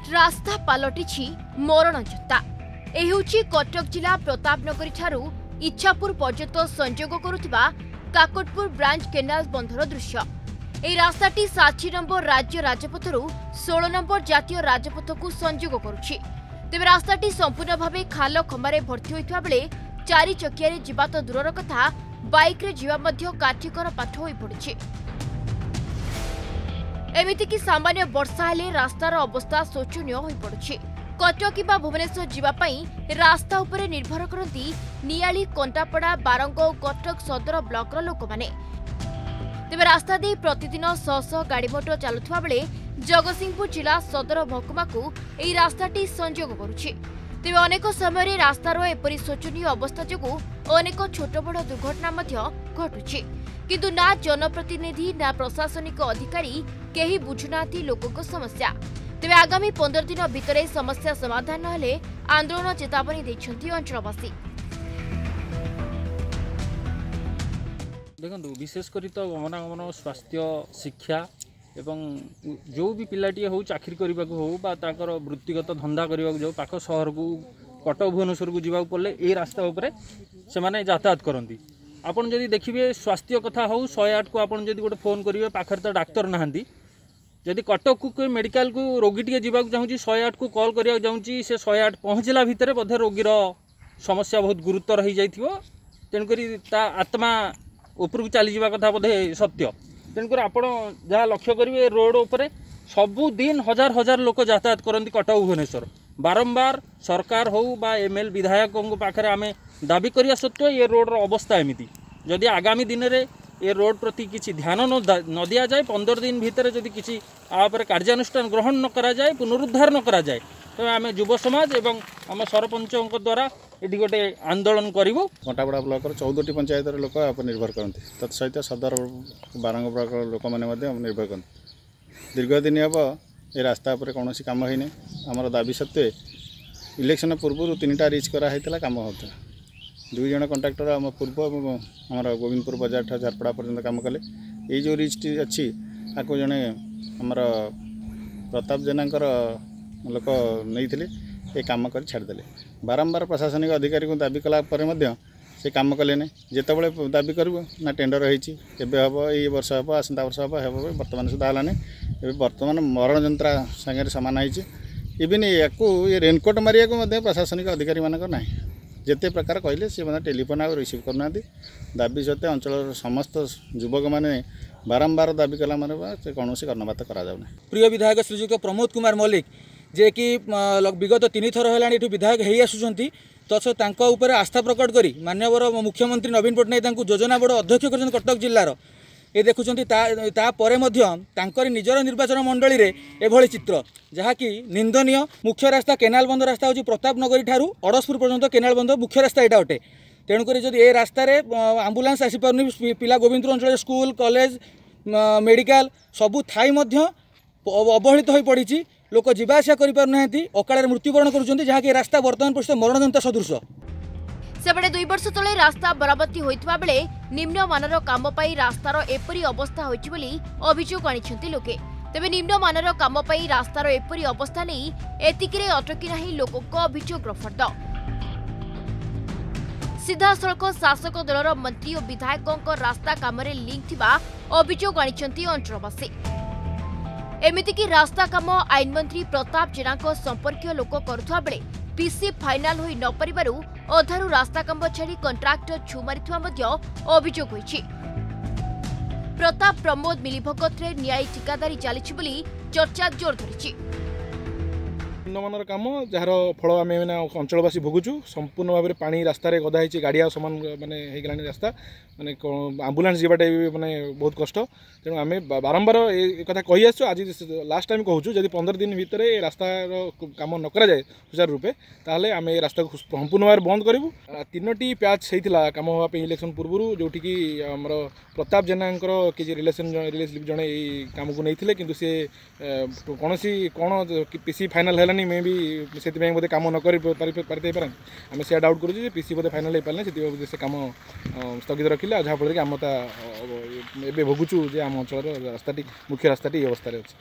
रास्ता पलटिछि मरण जत्ता। ए हेउछि कटक जिला प्रतापनगरी ठारू इच्छापुर पर्यंत संयोग करुथिबा काकटपुर ब्रांच केनाल बंधर दृश्य। ए रास्ताटी 60 नंबर राज्य राजपथरू 16 नंबर जातीय राजपथ को संयोग करुछि। तेबे रास्ताटी संपूर्ण भावे खाल खमारे भर्ती होइथबा बेले चारि चकियारे जिबा तो दूरर कथा बाइक रे जिबा मध्य काठिकर पाठ होई पड़िछि। एमिति कि सामान्य वर्षा हेले रास्तार अवस्था शोचनीय होई पड़ुछि। कटक किबा भुवनेश्वर जीवा पई रास्ता उपरे निर्भर करती नियाली कंटापड़ा बारंग और कटक सदर ब्लॉकर लोक माने। तेबे रास्ता दे प्रतिदिन शह शह गाड़ी मोटर चलुवा बेले जगतसिंहपुर जिला सदर महकुमा को एही रास्ताटी संयोग करुछि। तेबे अनेक समय रास्तार एपरी शोचनीय अवस्था जोगु अनेक छोट बड़ दुर्घटना मध्य घटुछि। किंतु ना जनप्रतिनिधि ना प्रशासनिक अधिकारी केही बुझुनाथि लोकक समस्या। तेबे आगामी 15 दिन भितरे समस्या समाधान न हेले आंदोलन चेतावनी दैछन्ति अंचलवासी। देखो विशेषकर तो गमनागमन स्वास्थ्य शिक्षा एवं जो भी पिलाटी हो चाकरी करने को हो ताकर वृत्तिगत धंदा करने को जो पाख सहर को कटक भुवनेश्वर को जावाक पड़े ये रास्ता उपरे से माने यातायात करती। आपन जदि देखिए स्वास्थ्य कथा हो 108 को आपन जदि गोटे फोन करेंगे पाखर तो डाक्तर नहांती जदि कटक को कोई मेडिकल को रोगी टे जावाक चाहूँगी 108 को कॉल करा चाहूँगी से 108 पहुँचला भितर बोधे रोगीर समस्या बहुत गुरुतर हो जाइथिबो। तेणुकरी ता आत्मा उपरକୁ ଚାଲିଯିବା କଥା ବୋଧେ ସତ୍ୟ। ତେଣୁକରି ଆପଣ ଯାହା ଲକ୍ଷ୍ୟ କରିବେ ରୋଡ଼ ଉପରେ ସବୁଦିନ ହଜାର ହଜାର ଲୋକ ଯାତାୟାତ କରନ୍ତି କଟକ ଭୁବନେଶ୍ୱର। ବାରମ୍ବାର ସରକାର ହଉ ବା ଏମଏଲ ବିଧାୟକଙ୍କ ପାଖରେ ଆମେ ଦାବି କରିବା ସତ୍ତ୍ୱେ ଏ ରୋଡ଼ର ଅବସ୍ଥା ଏମିତି। ଯଦି ଆଗାମୀ ଦିନରେ ଏ ରୋଡ଼ ପ୍ରତି କିଛି ଧ୍ୟାନ ନ ଦିଆଯାଏ 15 दिन ଭିତରେ ଯଦି କିଛି ଆ ଉପରେ କାର୍ଯ୍ୟାନୁଷ୍ଠାନ ଗ୍ରହଣ ନ କରାଯାଏ ପୁନରୁଦ୍ଧାର ନ କରାଯାଏ ତେବେ ଆମେ ଯୁବ ସମାଜ ଏବଂ ଆମ ସରପଞ୍ଚଙ୍କ ଦ୍ୱାରା ଏଠି गोटे आंदोलन करूँ। कंटापड़ा ब्लॉक 14टी पंचायत लोक निर्भर करते तत्सहित सदर बारंग ब्लॉक लोक मैंने निर्भर करते। दीर्घ दिन हम ये रास्ता पर कौन कम होनी आमर दाबी सत्वे इलेक्शन पूर्व 3टा रिच कराई कम होता। 2 जन कंट्राक्टर आम पूर्व आम गोविंदपुर बाजार ठा झारपड़ा पर्यंत कम कले। ये जो रिच टी अच्छी आपको जड़े आमर प्रताप जेना लोक नहीं ये कम कर छाड़देले। बारंबार प्रशासनिक अधिकारी को दाबी कला से कम कले ना जितेबाला दाबी करूँ ना टेंडर होती हम ये वर्ष हम आसंता वर्ष हम बर्तमान सुधा है बर्तमान मरण जंत्रा सागर सामान होती। इवन ये रेनकोट मारिया को प्रशासनिक अधिकारी मानक ना जिते प्रकार कहले सी टेलीफोन आ रिसीव करना दाबी सत्वे अंचल समस्त युवक मैंने बारंबार दाबी कला कौन कर्णपात करा। प्रिय विधायक श्रीजुक्त प्रमोद कुमार मल्लिक जे कि विगत 3 थर है विधायक हो आसुँच तो उपर आस्था प्रकट करी मानवर मुख्यमंत्री नवीन पट्टनायक योजना बोर्ड अध्यक्ष कर कटक जिलार ये देखुं निजर निर्वाचन मंडली में एभली चित्र जहाँकि निंदनीय। मुख्य रास्ता केनाल बंध रास्ता हूँ प्रतापनगरी ठारू अड़सपुर पर्यंत केनाल बंध मुख्य रास्ता यहाँ अटे। तेणुक जब ये रास्तार आंबुलांस आसीपार पिला गोविंदपुर अंचल स्कूल कॉलेज मेडिकल सबू थाई अवहेलित हो पड़ी लोक जीवाआसा करना अकाल मृत्युवरण कर रास्ता बर्तमान परिस्थित मरणजंता सदृश। सेबड़े 2 वर्ष तले रास्ता बराबती होइतबा बेले निम्न मानर काम पाई रास्तार एपरी अवस्था होइछि बोली अभियोग आनिछन्ति लोके। तेबे निम्न मानर काम पाई रास्तार एपरी अवस्था नहीं एतिकिरे अटकी नाही लोकक अभियोग फर्द। सीधासळख शासक दलर मंत्री और विधायकों रास्ता कामरे लिंक थिबा अभियोग आनिछन्ति अंचलवासी। एमितिकी रास्ता काम आईन मंत्री प्रताप जेना संपर्कीय लोक करुवा बेले पीसी फाइनाल होई न परिबारु अधारू रास्ता काम छाड़ी कंट्राक्टर छु मारिथुवा मध्य अभियोग होईछि। प्रताप प्रमोद मिलीभगत रे न्यायी ठिकादारी चलीछि बोली चर्चा जोर धरिछि। निम्नमानर काम जार फल आम अंचलवासी भोगुचु संपूर्ण भाव में पानी रास्तार गदा हो गाड़िया सामान मानने होगलानी रास्ता माने आंबुलांस जावाटा भी माने बहुत कष्ट। तेणु आम बारंबार ये कथा कही आसु आज लास्ट टाइम कहूँ जब 15 दिन भितर रास्तार कम न कराए सुचारू रूपे ताहले आम ये रास्ता को संपूर्ण भाव बंद करूँ। 3टी पैच होता कम हाँपे इलेक्शन पूर्व जोटि कि आमर प्रताप जेना किसी रिलेशनशिप जड़े कम को नहीं कि सी कौन कौन पीसी फाइनाल है मे भी से बोधे कम न कर आम से डाउट करूँ पीसी बोधे फाइनाल हो पारे से से कम स्थगित रखिले जहाँफल कि आम भोगुचु आम अंचल रास्ता मुख्य रास्ता अवस्था अच्छे।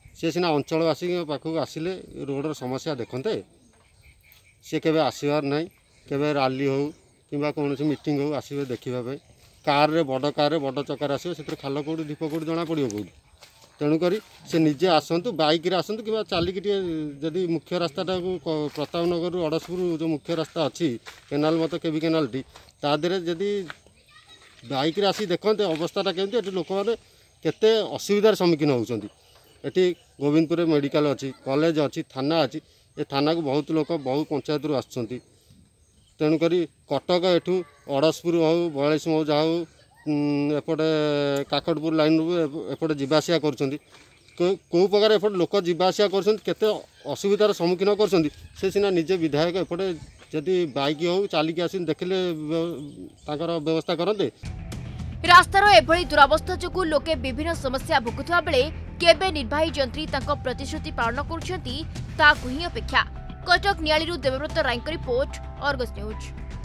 सी सीना अंचलवासी पाखक आसिले रोडर समस्या देखते सी के आसबार ना के रैली हो कि कौन मीटिंग हो आसवे देखा कार रे बड़ बड़ चकार आसो से खाल कौट दीप कौट जना पड़ो कौट तेणुक से निजे आसतु बाइक रे आसतु कि चलिक जदि मुख्य रास्ताटा प्रताप नगर अड़सपुर जो मुख्य रास्ता अच्छी केनाल मत केवी केनाल टी ता देहरे जदि बाइक रे आसी देखते अवस्थाटा केमती लोक मैंने केते असुविधार सम्मुखीन होती गोविंदपुर मेडिकल अच्छी कॉलेज अच्छी थाना अच्छी ए थाना को बहुत लोक बहुत पंचायत रू आसुँच तेणुक कटक एठू अड़सपुर हो 42 मौजा हो एपटे काकटपुर लाइन एपटे जीवासिया कर कौ प्रकार एपटे लोक जीवासिया करते असुविधार सम्मुखीन कर सीना निजे विधायक एपटे जदि बाइक हो चलिक आस देखिले व्यवस्था करते। रास्तार एभली दुरावस्था जोगु लोके विभिन्न समस्या भोगुवा बेले केबे निर्वाही जंत्री तांको प्रतिश्रुति पालन करुछंती ताकु ही अपेक्षा। कटक नियालीरू देवव्रत रायଙ୍କ रिपोर्ट, अर्गस न्यूज।